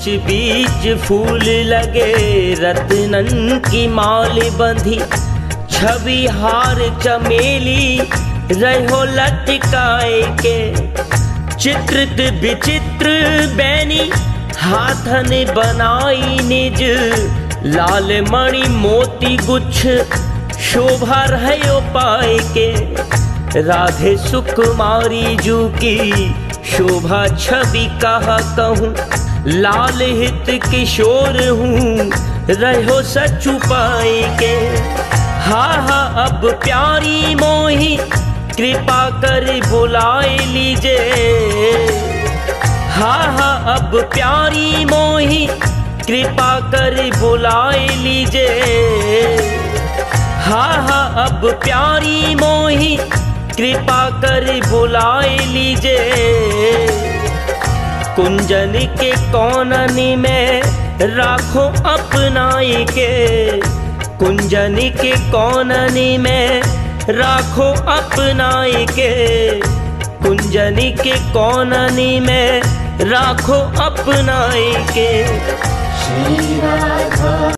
बीच बीच फूल लगे रत्नन की माल बंधी, छवि हार चमेली रहो लटकाए के। चित्रित विचित्र बैनी हाथन बनाई निज, लाल मणि मोती गुच्छ शोभा रहो पाए के। राधे सुकुमारी जू की शोभा छवि कहा कहूँ, लाल हित किशोर हूँ रहो सचु पाए के। हा हा अब प्यारी मोही कृपा कर बुलाए लीजे, हा हा अब प्यारी मोही कृपा कर बुलाए लीजे। हा हा अब प्यारी मोही कृपा कर बुलाए लीजे। कुंजन के कोनन में राखो अपनाई के, कुंजन के कोनन में राखो अपनाई के। कुंजन के कोनन में राखो अपनाई के। श्री राधा